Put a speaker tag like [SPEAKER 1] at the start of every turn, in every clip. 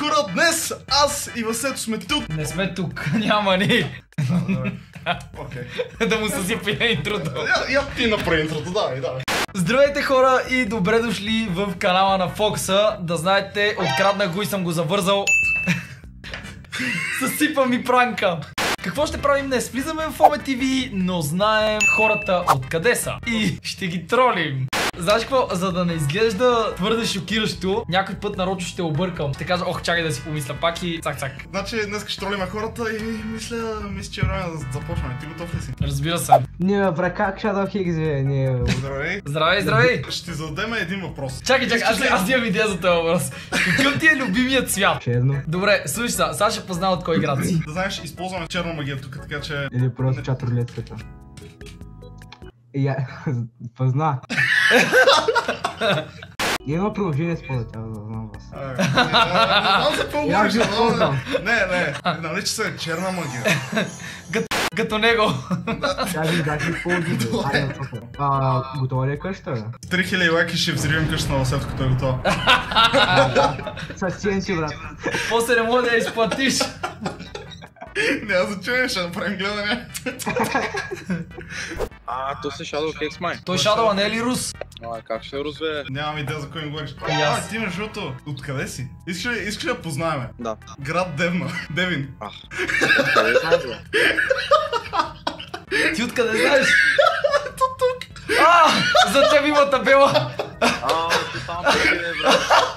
[SPEAKER 1] хора, днес аз и Васето сме тук.
[SPEAKER 2] Не сме тук, няма ни.
[SPEAKER 1] Окей.
[SPEAKER 2] Да му съсипя интрото.
[SPEAKER 1] Я ти направи интрото, давай.
[SPEAKER 2] Здравейте хора и добре дошли в канала на Фокса. Да знаете, откраднах го и съм го завързал. Съсипа ми пранка. Какво ще правим днес? Влизаме в Оме ТВ, но знаем хората откъде са. И ще ги тролим. Знаеш какво? За да не изглежда твърде шокиращо, някой път нарочно ще объркам. Ще кажа, чакай да си помисля пак и цак.
[SPEAKER 1] Значи днес ще тролиме хората и мисля, че е време да започваме. Ти готов ли си?
[SPEAKER 2] Разбира се.
[SPEAKER 3] Ние бре, как Shadow Higgs бе? Ние...
[SPEAKER 1] Здравей. Ще зададем един въпрос.
[SPEAKER 2] Чакай, аз имам идея за този въпрос. Какъв ти е любимият цвят?
[SPEAKER 3] Черно.
[SPEAKER 2] Добре, слушай сега ще познава от кой град си.
[SPEAKER 1] Да знаеш, използваме черна магия тук, така че...
[SPEAKER 3] Или просто чат рулетката. Позна. Има приложение според тя, да знам вас.
[SPEAKER 1] Не знам за какво говориш, не. Нали, че са черна магия.
[SPEAKER 2] Като него.
[SPEAKER 3] Тя ви дати ползи. Готова ли е къща?
[SPEAKER 1] 3000 лайки ще взривим къща на Васето, като е готова.
[SPEAKER 3] С сиенчи, брат.
[SPEAKER 2] После не може да я изплатиш.
[SPEAKER 1] Няма значение, ще направим гледане.
[SPEAKER 4] То се Shadow Higgs май.
[SPEAKER 2] Той Shadow, а не е ли рус?
[SPEAKER 4] Как ще рус бе?
[SPEAKER 1] Нямам идея за кой ми говориш. Ти между другото, откъде си? Искаш да познаеме?
[SPEAKER 4] Да.
[SPEAKER 1] Град Девин.
[SPEAKER 2] Ти откъде знаеш? Тук. За теб има табела.
[SPEAKER 4] Там е, брат.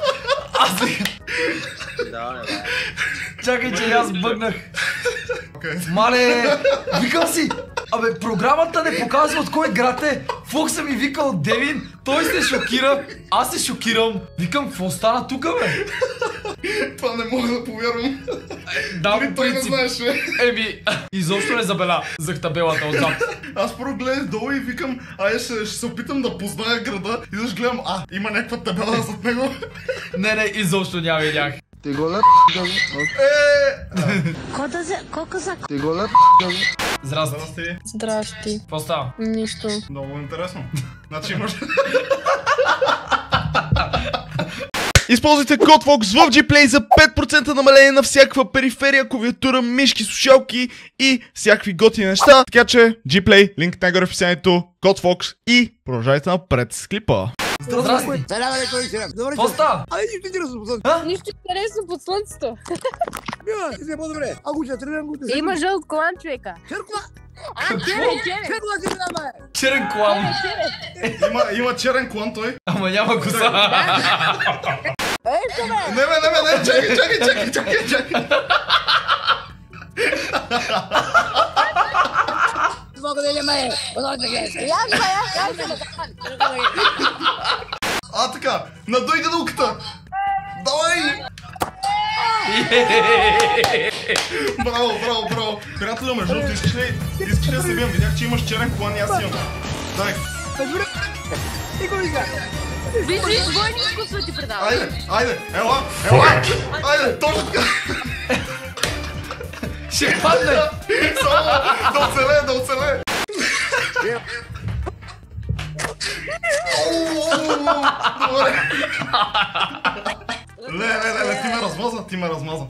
[SPEAKER 4] Да.
[SPEAKER 2] Чакай, че аз бъгнах. Мале, викам си. Абе, програмата не показва от кой град е. Фокса ми вика от Девин, той се шокира, аз се шокирам. Викам, какво стана тука, бе?
[SPEAKER 1] Това не мога да повярвам.
[SPEAKER 2] Да,
[SPEAKER 1] той не знаеш, бе.
[SPEAKER 2] Изобщо не забеля за табелата отзад.
[SPEAKER 1] Аз първо гледах долу и викам, ще се опитам да позная града. И защо гледам, има някаква табела зад него.
[SPEAKER 2] Не, изобщо няма видях.
[SPEAKER 4] Ти го леп, Ти го леп,
[SPEAKER 2] Здрасти.
[SPEAKER 5] Здрасти.
[SPEAKER 2] Какво става?
[SPEAKER 5] Нищо.
[SPEAKER 1] Много интересно. Значи имаш... Използвайте код FOX в Gplay за 5% намаление на всякаква периферия, клавиатура, мишки, слушалки и всякакви готини неща. Така че Gplay, линк нагоре в описанието, код FOX и продължайте напред с клипа.
[SPEAKER 2] Здрасти. Какво става?
[SPEAKER 5] Нищо интересно под слънцето. Има жълт колан, човека.
[SPEAKER 2] Черен колан.
[SPEAKER 1] Има черен колан той.
[SPEAKER 2] Ама няма коса.
[SPEAKER 1] Не, чакай. Така, надуй гадулката. Давай! Браво. Приятелю, между другото, искаш ли да се бием? Видях, че имаш черен колан и аз имам. Дай.
[SPEAKER 5] Виж, двойни изкуства ти предава.
[SPEAKER 1] Айде, ела. Айде, точно така.
[SPEAKER 2] Ще падне.
[SPEAKER 1] Само да оцелее. Добре. Ле, ти ме размаза.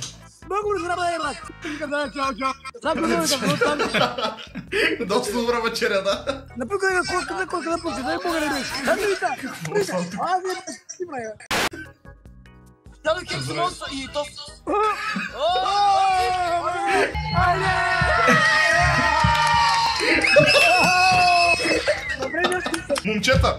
[SPEAKER 1] Доста добра вечеря, да. Момчета!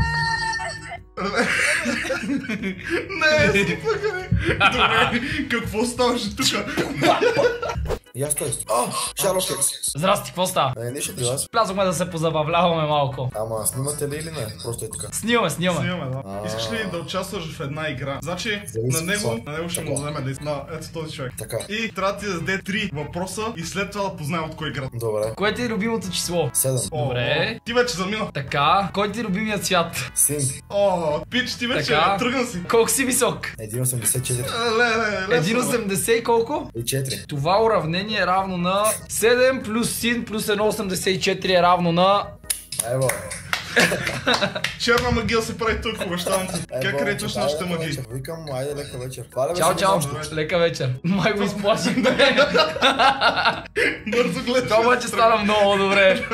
[SPEAKER 1] Не, скипаха. Добре, какво ставаше тука?
[SPEAKER 6] И аз той. Shadow Higgs.
[SPEAKER 2] Здрасти, какво става?
[SPEAKER 6] Нищо при вас.
[SPEAKER 2] Влязохме да се позабавляваме малко.
[SPEAKER 6] Ама снимате ли или не? Просто е така.
[SPEAKER 2] Снимаме.
[SPEAKER 1] Да. Искаш ли да участваш в една игра? Значи, на него ще му вземе ето този човек.
[SPEAKER 6] Така.
[SPEAKER 1] И трябва да ти даде 3 въпроса и след това да познаем от кой град.
[SPEAKER 6] Добре.
[SPEAKER 2] Кое ти е любимото число?
[SPEAKER 6] 7.
[SPEAKER 2] Добре.
[SPEAKER 1] Ти вече замина.
[SPEAKER 2] Така, кой ти е любимият цвят?
[SPEAKER 6] Синг.
[SPEAKER 1] Пич, ти вече тръгна си.
[SPEAKER 2] Колко си висок?
[SPEAKER 6] 1,84.
[SPEAKER 2] 1,80 и колко?
[SPEAKER 6] И 4.
[SPEAKER 2] Това уравнение е равно на 7 плюс син плюс 1,84 е равно на...
[SPEAKER 6] Ево.
[SPEAKER 1] Черна магия се прави тук, обещавам ти. Как ретваш нашите магии?
[SPEAKER 6] Викам, айде лека вечер.
[SPEAKER 2] Чао, чао. Лека вечер. Май го изплашихме.
[SPEAKER 1] Бързо гледай.
[SPEAKER 2] Това обаче стана много добре.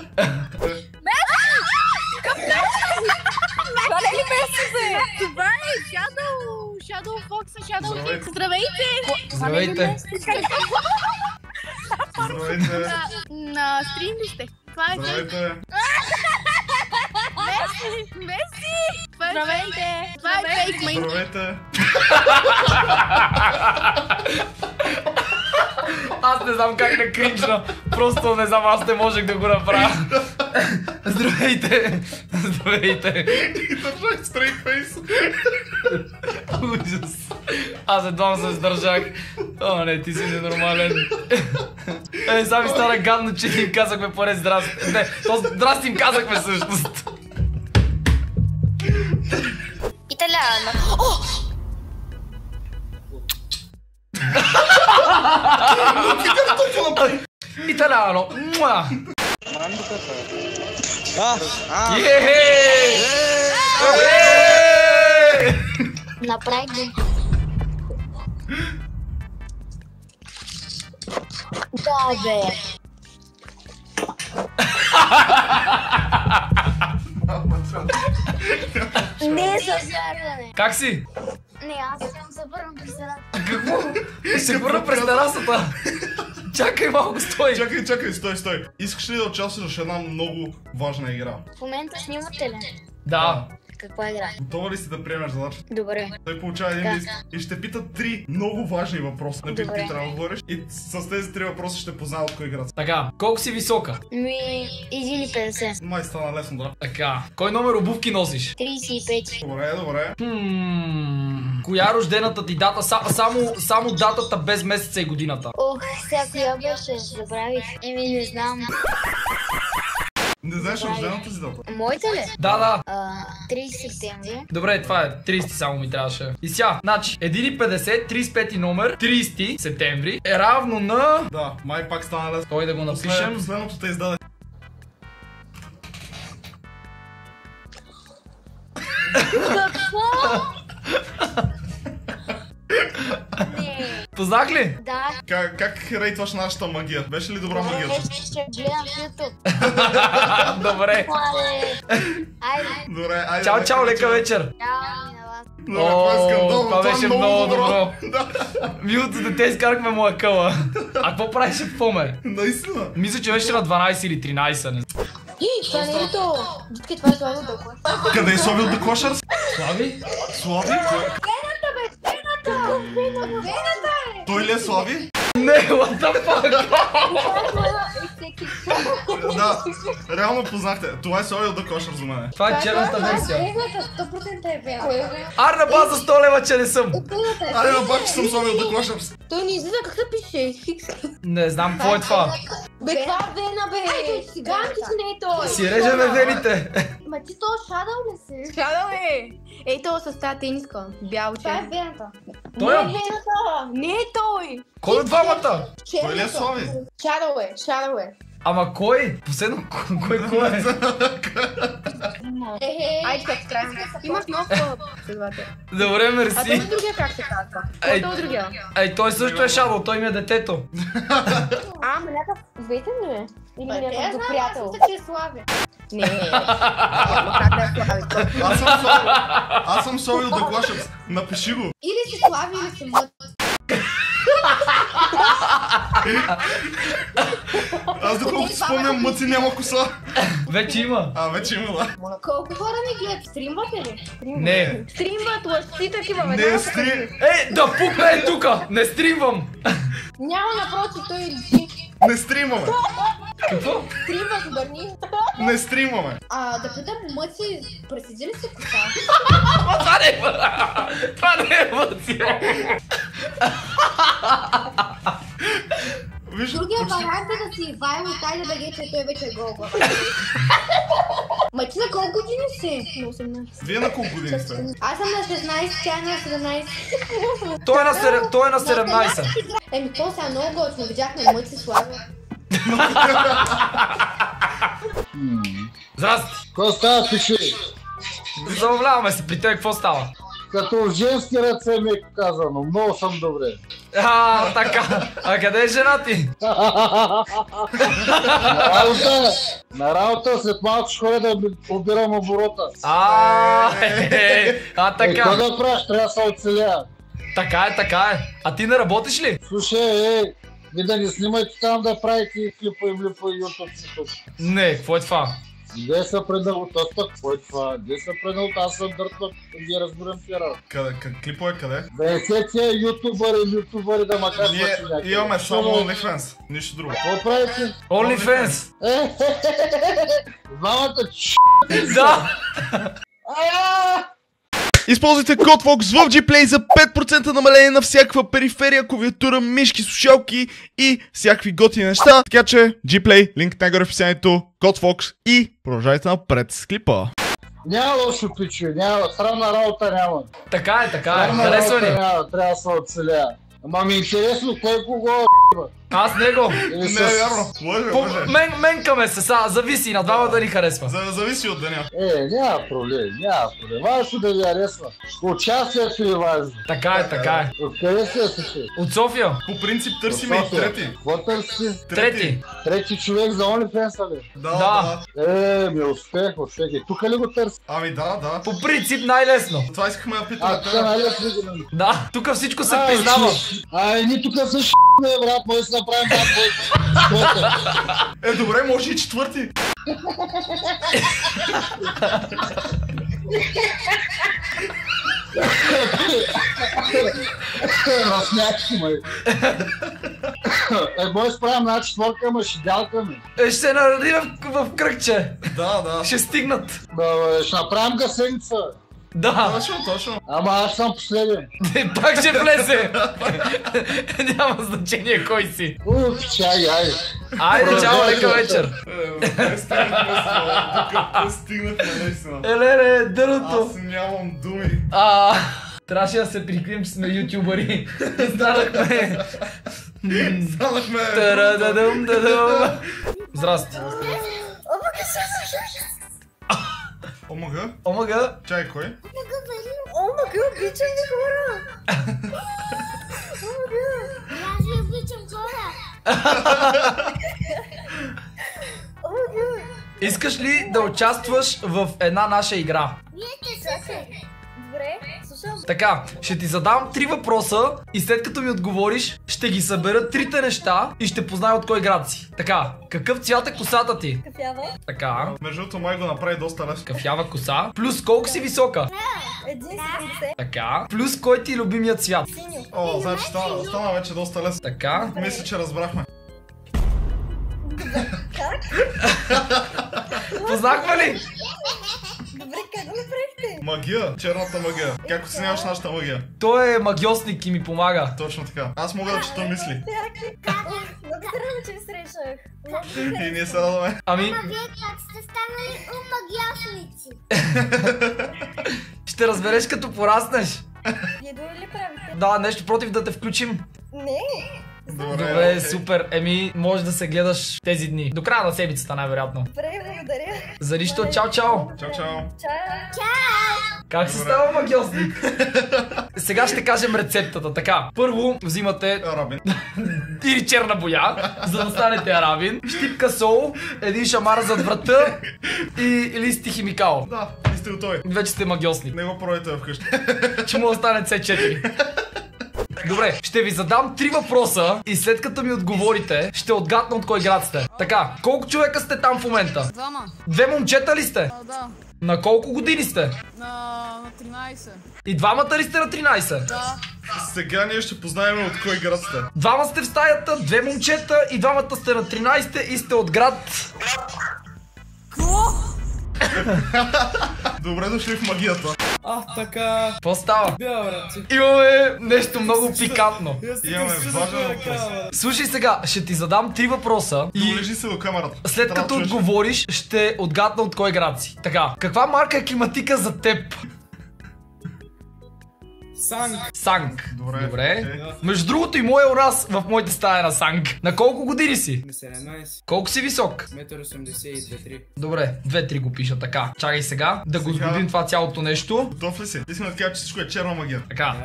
[SPEAKER 5] Това не ли месеце? Това е Shadow Fox, Shadow Fox. Здравейте!
[SPEAKER 2] Здравейте.
[SPEAKER 1] Здравейте.
[SPEAKER 5] На стрим ли сте? Това е
[SPEAKER 1] Здравейте.
[SPEAKER 5] Меси! Здравейте! Това е фейк мейн.
[SPEAKER 1] Здравейте.
[SPEAKER 2] Аз не знам как да кринчна. Просто не знам, аз не можех да го направя. Здравейте! Здравейте!
[SPEAKER 1] И държах стрейт фейс.
[SPEAKER 2] Ужас. Аз едва се сдържах. О, не, ти си ненормален. Сега ми стана гадно, че им казахме поне здрасти. Не, то здрасти им казахме всъщност.
[SPEAKER 5] Италиано.
[SPEAKER 2] Италиано. Муа!
[SPEAKER 5] Направи го. Да, бе. Не завярване.
[SPEAKER 2] Как си?
[SPEAKER 5] Не, аз съм забърнал през терасата.
[SPEAKER 2] Какво? Се върна през терасата. Чакай малко, стой.
[SPEAKER 1] Чакай, стой. Искаш ли да участваш в една много важна игра?
[SPEAKER 5] В момента снимате ли?
[SPEAKER 2] Да.
[SPEAKER 5] Каква игра?
[SPEAKER 1] Готова ли си да приемеш задача?
[SPEAKER 5] Добре.
[SPEAKER 1] Той получава един лист и ще пита 3 много важни въпроса, на които ти
[SPEAKER 5] Добре.
[SPEAKER 1] трябва да отговориш. И с тези 3 въпроса ще познава от кой игра.
[SPEAKER 2] Така, колко си висока?
[SPEAKER 5] 1,50.
[SPEAKER 1] Май стана лесно, да.
[SPEAKER 2] Така, кой номер обувки носиш?
[SPEAKER 5] 35.
[SPEAKER 1] Добре.
[SPEAKER 2] Коя е рождената ти дата? Само датата без месеца и годината.
[SPEAKER 5] Ох, сега коя беше? Забравих. Не знам.
[SPEAKER 1] Не знаеш рождената си дата?
[SPEAKER 5] Моята ли?
[SPEAKER 2] Да.
[SPEAKER 5] 30 септември.
[SPEAKER 2] Добре, това е. 30 само ми трябваше. И сега, значи, 1,50, 35 номер, 30 септември е равно на...
[SPEAKER 1] Да, май пак стана лесно.
[SPEAKER 2] Той да го напишем.
[SPEAKER 1] Последното те издаде.
[SPEAKER 5] Какво? Не.
[SPEAKER 2] Познах ли?
[SPEAKER 5] Да.
[SPEAKER 1] Как рейтваш нашата магия? Беше ли добра магията?
[SPEAKER 5] Ще гледам в YouTube.
[SPEAKER 2] Добре.
[SPEAKER 5] Айде.
[SPEAKER 1] Добре, айде.
[SPEAKER 2] Чао, лека вечер.
[SPEAKER 5] Чао и на вас.
[SPEAKER 1] Добре, това е скандално.
[SPEAKER 2] Това беше много добро.
[SPEAKER 1] Да.
[SPEAKER 2] Милото дете изкарахме моя къла. А какво правиш в Фоме?
[SPEAKER 1] Наистина.
[SPEAKER 2] Мисля, че беше на 12 или 13. Не знам.
[SPEAKER 5] Това не е то. Дитка, това е Слави от Дъкла.
[SPEAKER 1] Къде е Слави от The Clashers?
[SPEAKER 2] Слави?
[SPEAKER 1] Слави?
[SPEAKER 5] Вената, бе! Вената!
[SPEAKER 1] Той ли е Слави?
[SPEAKER 2] Не, what the fuck?
[SPEAKER 1] Да, реално познахте. Това е Слави от The Clashers за мен.
[SPEAKER 2] Това е черната версия.
[SPEAKER 5] Вената, 100% е вената.
[SPEAKER 2] Арна база 100 лева, че не съм.
[SPEAKER 1] Айде на бак, че съм Слави от The Clashers.
[SPEAKER 5] Той не излиза, как се пише? Хикс.
[SPEAKER 2] Не знам какво е това.
[SPEAKER 5] Бе, това е Вена, бе! Циганки, че не е той!
[SPEAKER 2] Си режеме вените.
[SPEAKER 5] Ма ти то Шадъл ли си?
[SPEAKER 7] Шадъл е! Ей то с тази тениска. Бял
[SPEAKER 5] Това е
[SPEAKER 7] че.
[SPEAKER 5] Вената.
[SPEAKER 2] Той
[SPEAKER 5] Не
[SPEAKER 2] е?
[SPEAKER 5] е Вената!
[SPEAKER 7] Не е той!
[SPEAKER 2] Кой от двамата?
[SPEAKER 1] Той ли е Слави?
[SPEAKER 7] Шадъл е, Шадъл е.
[SPEAKER 2] Ама кой? Последно кой е?
[SPEAKER 7] Айде как край. Имаш нов следовател.
[SPEAKER 2] Добре,
[SPEAKER 7] А той
[SPEAKER 2] мерси.
[SPEAKER 7] е другия как се казва?
[SPEAKER 2] Ей.
[SPEAKER 7] Той е другия.
[SPEAKER 2] Ей, той също е Шадъл, той ми е детето.
[SPEAKER 7] А, ма някакъв двете ли е? Или някакъв друг приятел?
[SPEAKER 5] Аз че е Слави.
[SPEAKER 7] Не, как да е Слави?
[SPEAKER 1] Аз съм Слави от The Clashers. Напиши го.
[SPEAKER 5] Или си Слави, или си Мът.
[SPEAKER 1] Аз доколкото си спомням, Мъци няма коса.
[SPEAKER 2] Вече има.
[SPEAKER 1] Вече има, да.
[SPEAKER 5] Колко хора ми гледат? Стримвате ли?
[SPEAKER 2] Не.
[SPEAKER 7] Стримват лъжци такива, бе.
[SPEAKER 1] Не стри...
[SPEAKER 2] Да пукна е тука! Не стримвам!
[SPEAKER 5] Няма напротив, той лежи.
[SPEAKER 1] Не стримаме.
[SPEAKER 2] Какво?
[SPEAKER 5] Стримват, обърни.
[SPEAKER 1] Не стримаме.
[SPEAKER 5] Да питам Мъци, преседи ли си коса?
[SPEAKER 2] Това не е... Това не е емоция.
[SPEAKER 1] Виж,
[SPEAKER 5] Другия вариант е да си Ивайло и тай да беге, че той вече е гол. Ма ти на колко години си? На 18.
[SPEAKER 1] Вие на колко години сте?
[SPEAKER 5] Аз съм на 16, тя е на 17.
[SPEAKER 2] Той е на 17.
[SPEAKER 5] Еми, какво сега много готино, видяхме Мъци Слави.
[SPEAKER 2] Здрасти!
[SPEAKER 8] Какво става, пиши?
[SPEAKER 2] Забавляваме се при теб, какво става?
[SPEAKER 8] Като женски ръце ми е казано, много съм добре.
[SPEAKER 2] Така. А къде е жена ти?
[SPEAKER 8] На работа след малко ще ходя да обирам оборота.
[SPEAKER 2] Така.
[SPEAKER 8] Какво да правиш? Трябва да се оцеля.
[SPEAKER 2] Така е. А ти не работиш ли?
[SPEAKER 8] Слушай, ви да не снимайте там да правите клипа и влипа и YouTube си тук.
[SPEAKER 2] Не, какво е това?
[SPEAKER 8] Де са предал, какво е това? Де са предал, аз съм дъртват, ги разбирам тира.
[SPEAKER 1] Клипове къде?
[SPEAKER 8] Да е се тия ютубъри да макар
[SPEAKER 1] Ние имаме само OnlyFans, нищо друго.
[SPEAKER 8] Какво правите?
[SPEAKER 2] OnlyFans!
[SPEAKER 8] Двамата
[SPEAKER 2] Да!
[SPEAKER 1] Използвайте код VOX в Gplay за 5% намаление на всякаква периферия, клавиатура, мишки, слушалки и всякакви готини неща. Така че Gplay, линк нагоре в описанието, код VOX и продължайте напред с клипа.
[SPEAKER 8] Няма лошо пичо, няма, срамна работа няма.
[SPEAKER 2] Така е, харесва ни.
[SPEAKER 8] Трябва да се оцеля. Ама ми е интересно, кой кого
[SPEAKER 2] Аз него.
[SPEAKER 1] Не е вярно. Може.
[SPEAKER 2] Менкаме се, зависи, на двама да ни харесва.
[SPEAKER 1] Зависи от деня.
[SPEAKER 8] Няма проблем. Важно да ви харесва. Участието е важно.
[SPEAKER 2] Така е.
[SPEAKER 8] Откъде си?
[SPEAKER 2] От София.
[SPEAKER 1] По принцип търсиме и трети.
[SPEAKER 8] Какво търси?
[SPEAKER 2] Трети
[SPEAKER 8] човек за OnlyFans ли?
[SPEAKER 2] Да.
[SPEAKER 8] Ми успех. И тук ли го търси?
[SPEAKER 1] Ами да.
[SPEAKER 2] По принцип най-лесно.
[SPEAKER 1] Това искахме да питаме.
[SPEAKER 8] Тук най-лесно ги.
[SPEAKER 2] Да, тук всичко се признава.
[SPEAKER 8] Ни тук също брат, може да се направим брат.
[SPEAKER 1] Добре, може и четвърти.
[SPEAKER 8] Размяхте ме. Може да справим една четвърка, ама ще дялкаме.
[SPEAKER 2] Ще се нареди в кръгче.
[SPEAKER 1] Да.
[SPEAKER 2] Ще стигнат.
[SPEAKER 8] Ще направим гасеница.
[SPEAKER 2] Да.
[SPEAKER 1] Точно.
[SPEAKER 8] Ама аз съм последен.
[SPEAKER 2] Пак ще влезе. Няма значение кой си.
[SPEAKER 8] Чай,
[SPEAKER 2] Айде, чао, лека вечер.
[SPEAKER 1] Стигнахме наистина.
[SPEAKER 2] Еле, дърното.
[SPEAKER 1] Аз нямам думи.
[SPEAKER 2] Трябваше да се прикрием, че сме ютубъри. Станахме. Здрасти.
[SPEAKER 1] Омага? Чай, кой?
[SPEAKER 7] Омага, обичам ви хора.
[SPEAKER 5] Аз ви обичам хора.
[SPEAKER 2] Искаш ли да участваш в една наша игра?
[SPEAKER 5] Вие сте съсед.
[SPEAKER 7] Добре, слушам.
[SPEAKER 2] Така, ще ти задам 3 въпроса и след като ми отговориш, ще ги събера 3 неща и ще позная от кой град си. Така, какъв цвят е косата ти?
[SPEAKER 7] Кафява.
[SPEAKER 2] Така.
[SPEAKER 1] Между другото, май го направи доста лесно.
[SPEAKER 2] Кафява коса. Плюс колко си висока?
[SPEAKER 7] 1,70.
[SPEAKER 2] Така. Плюс кой ти е любимият цвят?
[SPEAKER 7] Синьо.
[SPEAKER 1] Значи стана вече доста лесно.
[SPEAKER 2] Така.
[SPEAKER 1] Мисля, че разбрахме.
[SPEAKER 7] Как?
[SPEAKER 2] Познахме ли?
[SPEAKER 7] Добре, как го направихте?
[SPEAKER 1] Магия, черната магия. Как оценяваш нашата магия?
[SPEAKER 2] Той е магиосник и ми помага.
[SPEAKER 1] Точно така. Аз мога да чета мисли.
[SPEAKER 7] Много се радвам, че ви срещах.
[SPEAKER 1] И ние се радваме.
[SPEAKER 2] Ами,
[SPEAKER 5] Вие как сте станали магиосници?
[SPEAKER 2] ще разбереш като пораснеш.
[SPEAKER 7] Вие дори ли правите?
[SPEAKER 2] Да, нещо против да те включим.
[SPEAKER 7] Не.
[SPEAKER 2] Добре, супер. Може да се гледаш тези дни. До края на седмицата най-вероятно.
[SPEAKER 7] Добре, благодаря.
[SPEAKER 2] За нищо, чао.
[SPEAKER 1] Чао.
[SPEAKER 7] Чао.
[SPEAKER 2] Как се става магиосник? Сега ще кажем рецептата. Така, първо взимате
[SPEAKER 1] Арабин.
[SPEAKER 2] или черна боя, за да станете арабин, щипка сол, един шамар зад врата и листи химикал.
[SPEAKER 1] Да, и сте готови.
[SPEAKER 2] Вече сте магиосник.
[SPEAKER 1] Не го пробайте вкъщи.
[SPEAKER 2] Че му остане C4. Добре, ще ви задам 3 въпроса и след като ми отговорите, ще отгадна от кой град сте. Така, колко човека сте там в момента?
[SPEAKER 9] 2.
[SPEAKER 2] 2 момчета ли сте?
[SPEAKER 9] Да.
[SPEAKER 2] На колко години сте?
[SPEAKER 9] На 13.
[SPEAKER 2] И двамата ли сте на 13?
[SPEAKER 9] Да.
[SPEAKER 1] Сега ние ще познаем от кой град сте.
[SPEAKER 2] Двама сте в стаята, 2 момчета и двамата сте на 13 и сте от град...
[SPEAKER 9] Какво?
[SPEAKER 1] Добре дошли в магията.
[SPEAKER 9] Така.
[SPEAKER 2] Какво става?
[SPEAKER 9] Да, брат.
[SPEAKER 2] Имаме нещо много пикантно.
[SPEAKER 1] Имаме важен въпрос.
[SPEAKER 2] Слушай сега, ще ти задам 3 въпроса и
[SPEAKER 1] Доближи се до камерата.
[SPEAKER 2] след
[SPEAKER 1] Трябва
[SPEAKER 2] като
[SPEAKER 1] да чуеш.
[SPEAKER 2] отговориш, ще отгадна от кой град си. Така, каква марка е климатика за теб? Санг.
[SPEAKER 1] Добре.
[SPEAKER 2] Добре. Между другото и моя у нас в моята стая на Санг. На колко години си?
[SPEAKER 9] На 17.
[SPEAKER 2] Колко си висок?
[SPEAKER 9] 1,82-3.
[SPEAKER 2] Добре, 2-3 го пиша така. Чакай сега да го сгодим това цялото нещо.
[SPEAKER 1] Готов ли си? Искам да кажа, че всичко е черна магия.
[SPEAKER 2] Така.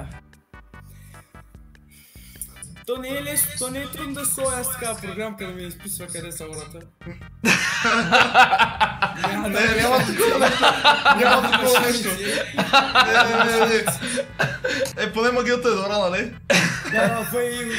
[SPEAKER 9] То не е лесно, то не е трудно да сложа аз такава програмка да ми изписва къде са хората.
[SPEAKER 1] Няма такова нещо. Не. Поне магията е добра, нали?
[SPEAKER 9] Да, бей!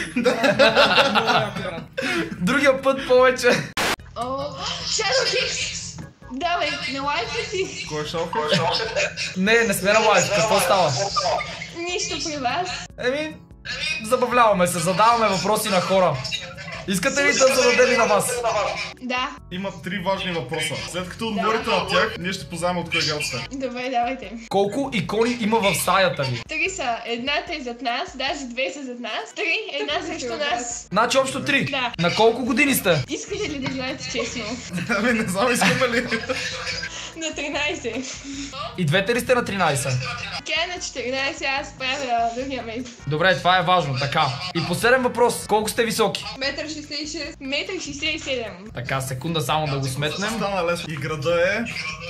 [SPEAKER 2] Другия път повече.
[SPEAKER 5] Shadow Kicks! Давай, не лайфи си.
[SPEAKER 1] Кой е шал?
[SPEAKER 2] Не сме на лайф. Какво става?
[SPEAKER 5] Нищо при вас.
[SPEAKER 2] Забавляваме се, задаваме въпроси на хора. Искате ли да зададем и на вас?
[SPEAKER 5] Да.
[SPEAKER 1] Има 3 важни въпроса. След като отговорите на тях, ние ще познаем от кой град сте.
[SPEAKER 5] Добре, давайте.
[SPEAKER 2] Колко икони има в стаята ви?
[SPEAKER 5] 3 са. Едната е зад нас, даже 2 са зад нас. 3, една срещу нас.
[SPEAKER 2] Значи общо 3.
[SPEAKER 5] Да.
[SPEAKER 2] На колко години сте?
[SPEAKER 5] Искате ли да знаете честно?
[SPEAKER 1] Ами не знам, искаме ли.
[SPEAKER 5] На 13.
[SPEAKER 2] И двете ли сте на 13?
[SPEAKER 5] Тя е на 14, аз правя другия месец.
[SPEAKER 2] Добре, това е важно, така. И последен въпрос, колко сте високи?
[SPEAKER 5] 1,66 м. 1,67 м.
[SPEAKER 2] Така, секунда само да го сметнем.
[SPEAKER 1] Стана лесно. И града е...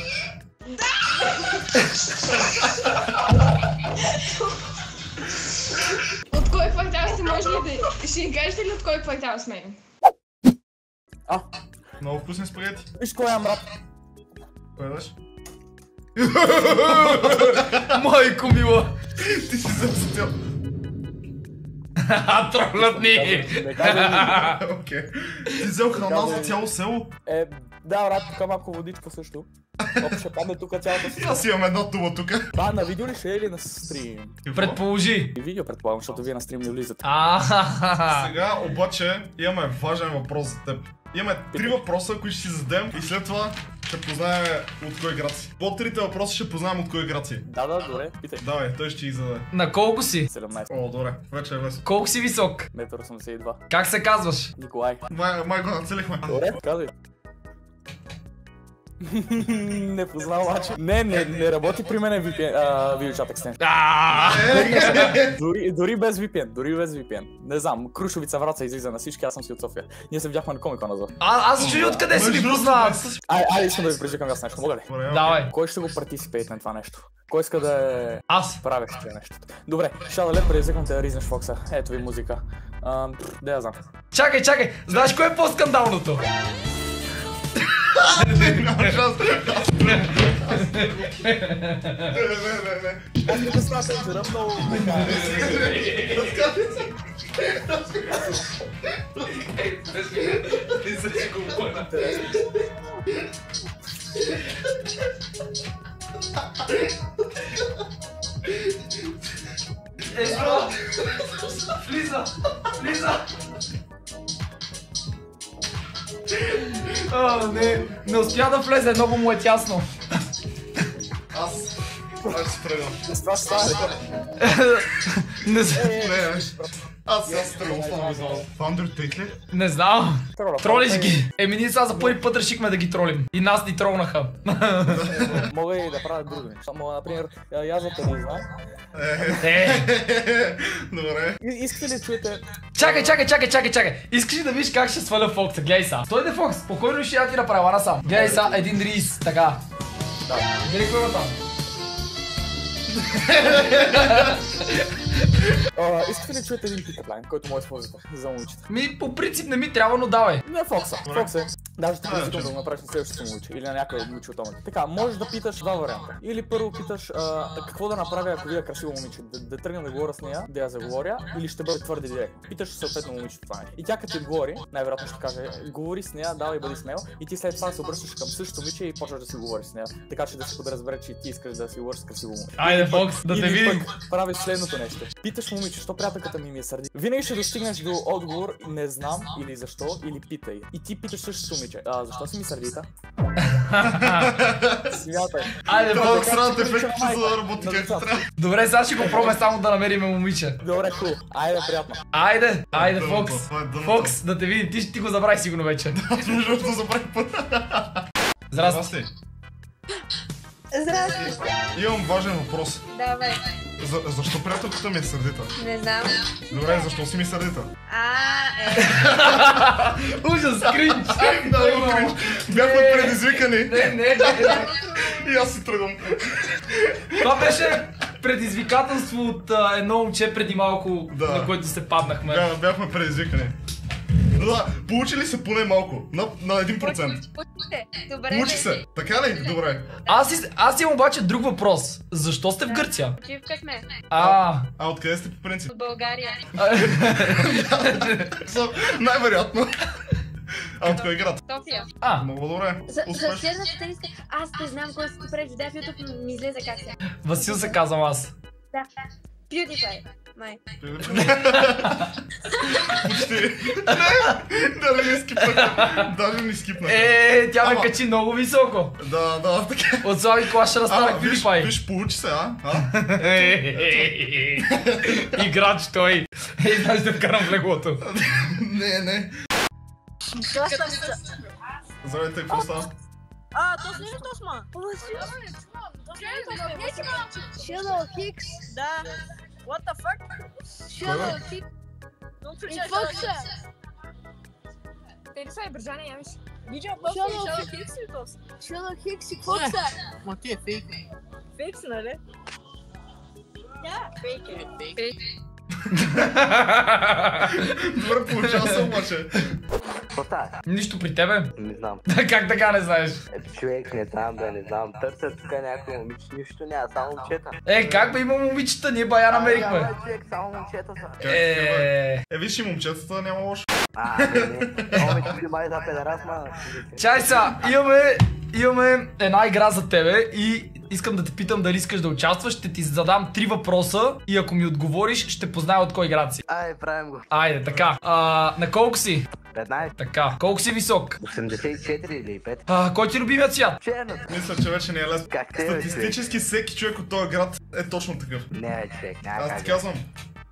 [SPEAKER 5] От кой квартал сте, може ли да... Ще ни кажете ли от кой квартал сме?
[SPEAKER 1] Много вкусни спагети.
[SPEAKER 6] Виж кой е брат.
[SPEAKER 1] Кой беше?
[SPEAKER 2] Майко мила!
[SPEAKER 1] Ти си замстил.
[SPEAKER 2] Тролят ни!
[SPEAKER 1] Окей. Ти взел храна за цяло село?
[SPEAKER 6] Да, брат, тук малко водичка също. Ще падне тук цялата си.
[SPEAKER 1] Аз имам една туба тук.
[SPEAKER 6] Това на видео ли ще е или на стрим?
[SPEAKER 2] Предположи.
[SPEAKER 6] И видео предполагам, защото вие на стрим не влизате.
[SPEAKER 1] Сега обаче имаме важен въпрос за теб. Имаме 3 въпроса, които ще си зададем и след това ще познаем от кой град си. По 3 въпроса ще познаем от кой град си.
[SPEAKER 6] Да, добре, питай.
[SPEAKER 1] Давай, той ще ги зададе.
[SPEAKER 2] На колко си?
[SPEAKER 6] 17.
[SPEAKER 1] О, добре, вече е лесно.
[SPEAKER 2] Колко си висок?
[SPEAKER 6] 1,82 м.
[SPEAKER 2] Как се казваш?
[SPEAKER 6] Николай.
[SPEAKER 1] Май го нацелихме.
[SPEAKER 6] Добре, казвай. Не познавам обаче. Не работи при мен видеочат екстеншн. Дори без VPN, Не знам, Крушовица Враца излиза на всички, аз съм си от София. Ние се видяхме на Комикона за.
[SPEAKER 2] Аз се чуди откъде си ви познават.
[SPEAKER 6] Айде, искам да ви предизвикам аз нещо, мога ли?
[SPEAKER 2] Давай.
[SPEAKER 6] Кой ще го партисипейт на това нещо? Кой иска да е...
[SPEAKER 2] Аз.
[SPEAKER 6] Правех това нещо. Добре, Шадалет, предизвикам те да ризнеш Фокса. Ето ви музика. Да я знам.
[SPEAKER 2] Чакай, знаеш кое е по-скандалното?
[SPEAKER 6] Аз не представя сензура, много така.
[SPEAKER 2] Влиза! Не успя да влезе, много му е тясно.
[SPEAKER 1] Аз ще тръгвам.
[SPEAKER 6] С това става.
[SPEAKER 2] Не
[SPEAKER 1] Аз тръгвам, това не знам. Това Undertale ли?
[SPEAKER 2] Не знам. Тролиш ги. Ние сега за първи път решихме да ги тролим. И нас ни тролнаха.
[SPEAKER 6] Мога и да правя други неща. Мога, например, язвате ли знам.
[SPEAKER 1] Добре.
[SPEAKER 6] Искате ли чуете...
[SPEAKER 2] Чакай. Искаш ли да видиш как ще сваля Фокса? Гледай са. Той де Фокс, спокойно ще я ти направя насам. Гледай са, един рис, така.
[SPEAKER 6] Да.
[SPEAKER 2] Гледай кой там.
[SPEAKER 6] Искате ли чуете един питърлайн, който може да използвате за момичета?
[SPEAKER 2] По принцип не ми трябва, но давай.
[SPEAKER 6] Не Фокса. Фокс е. Даже ти предизвикам да го направиш на следващото момиче или на някой момиче от омък. Така, можеш да питаш два варианта. Или първо питаш какво да направя, ако видя красиво момиче. Да тръгна да говоря с нея, да я заговоря, или ще бъде твърде директно. Питаш съответно момичето това нещо. И тя като ти отговори, най-вероятно ще каже, говори с нея, давай бъди смел. И ти след това се обръщаш към същото момиче и почваш да си говориш с нея. Така че да се подразбере, че ти искаш да си говориш с красиво момиче.
[SPEAKER 2] Айде, Фокс, да те видим.
[SPEAKER 6] Правиш следното нещо. Питаш момиче, що приятелката ми е сърди. Винаги ще достигнеш до отговор, не знам или защо, или питай. И ти питаш същото момиче. Защо си ми сърдита? Смятай.
[SPEAKER 2] Айде, Фокс.
[SPEAKER 1] Сраната ефект ще за да работи както трябва.
[SPEAKER 2] Добре, сега ще го пробваме само да намерим момиче.
[SPEAKER 6] Добре, хубаво. Айде, приятно.
[SPEAKER 2] Айде, Фокс. Фокс, да те видим. Ти го забрави сигурно вече.
[SPEAKER 1] Между да забрави път.
[SPEAKER 2] Здрасти.
[SPEAKER 5] Здрасти.
[SPEAKER 1] Имам важен въпрос.
[SPEAKER 5] Давай.
[SPEAKER 1] Защо приятелката ми е сърдита?
[SPEAKER 7] Не знам.
[SPEAKER 1] Добре, защо си ми сърдита?
[SPEAKER 2] Ужас, кринч!
[SPEAKER 1] Много кринч. Бяхме предизвикани.
[SPEAKER 2] Не.
[SPEAKER 1] И аз си тръгвам.
[SPEAKER 2] Това беше предизвикателство от едно момче преди малко, на което се паднахме.
[SPEAKER 1] Бяхме предизвикани. Да, получи ли се поне малко? На 1%.
[SPEAKER 7] Добре.
[SPEAKER 1] Получи се. Така ли? Добре.
[SPEAKER 2] Аз имам обаче друг въпрос. Защо сте в Гърция?
[SPEAKER 7] Почивка сме.
[SPEAKER 1] Откъде сте по принцип?
[SPEAKER 7] От България.
[SPEAKER 1] Най-вероятно. От кой град?
[SPEAKER 7] София.
[SPEAKER 1] Много добре.
[SPEAKER 7] За следната статистика, аз не знам кой си ти прави видео в YouTube, но ми излезе как се.
[SPEAKER 2] Васил се казвам аз.
[SPEAKER 7] Да. PewDiePie. Май.
[SPEAKER 1] Почти. Даже не скипнах.
[SPEAKER 2] Тя ме качи много високо.
[SPEAKER 1] Да, така.
[SPEAKER 2] От Слави Клаш разстанах PewDiePie.
[SPEAKER 1] Виж, получи се,
[SPEAKER 2] Играч той. Знаеш да вкарам в леглото.
[SPEAKER 1] Не. Здравейте, какво става?
[SPEAKER 10] То не е Тосма.
[SPEAKER 7] Шило Хикс.
[SPEAKER 10] Да. What the fuck?
[SPEAKER 7] Шило Хикс.
[SPEAKER 10] И Фокса.
[SPEAKER 7] Те не са и бържане, ямиш.
[SPEAKER 10] Видео Шило Хикс и Тос.
[SPEAKER 7] Шило Хикс и Фокса.
[SPEAKER 10] Ма ти е фейк. Фейк си, нали? Да, фейк е.
[SPEAKER 1] Добре, получава се обаче.
[SPEAKER 2] Нищо при тебе?
[SPEAKER 11] Не знам.
[SPEAKER 2] Как така не знаеш?
[SPEAKER 11] Човек, не знам. Търся тук някой момиче, нищо няма, само момчета.
[SPEAKER 2] Как бе има момичета, ние бая намерихме.
[SPEAKER 11] Човек, само момчета са.
[SPEAKER 1] Виж и момчетата, няма лошо.
[SPEAKER 11] Не. Момиче би май за педерас, ма.
[SPEAKER 2] Чай са, имаме една игра за тебе и искам да те питам дали искаш да участваш, ще ти задам 3 въпроса и ако ми отговориш, ще позная от кой град си.
[SPEAKER 11] Правим го.
[SPEAKER 2] Айде, така. На колко си?
[SPEAKER 11] 15.
[SPEAKER 2] Така. Колко си висок?
[SPEAKER 11] 84 или 5.
[SPEAKER 2] Кой ти е любимият цвят?
[SPEAKER 11] Черното.
[SPEAKER 1] Мисля, че вече не е лесно. Статистически всеки човек от този град е точно такъв.
[SPEAKER 11] Не, човек, няма как.
[SPEAKER 1] Аз ти казвам.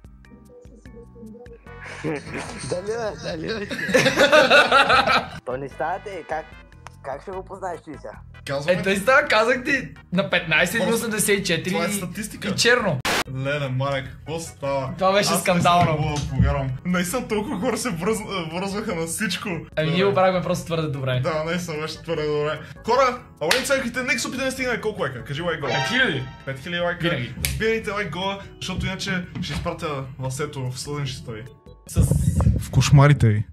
[SPEAKER 11] Дали. То не става те, как ще го познаеш ти сега?
[SPEAKER 2] Тъй става, казах ти на 15,84
[SPEAKER 1] това е статистика.
[SPEAKER 2] И черно.
[SPEAKER 1] Леле, Марек, какво става?
[SPEAKER 2] Това беше скандално.
[SPEAKER 1] Аз не да повярвам. Наистина толкова хора се връзваха на всичко.
[SPEAKER 2] Ние го правихме просто твърде добре.
[SPEAKER 1] Да, наистина беше твърде добре. Хора, абонирайте църквите, нека се опитаме да стигнем колко лайка. Кажи лайк гола.
[SPEAKER 2] 5000.
[SPEAKER 1] 5000 лайка.
[SPEAKER 2] Винаги.
[SPEAKER 1] Сбирайте лайк гола, защото иначе ще изпратя Васето в съденщата ви.
[SPEAKER 2] В
[SPEAKER 1] кошмарите ви.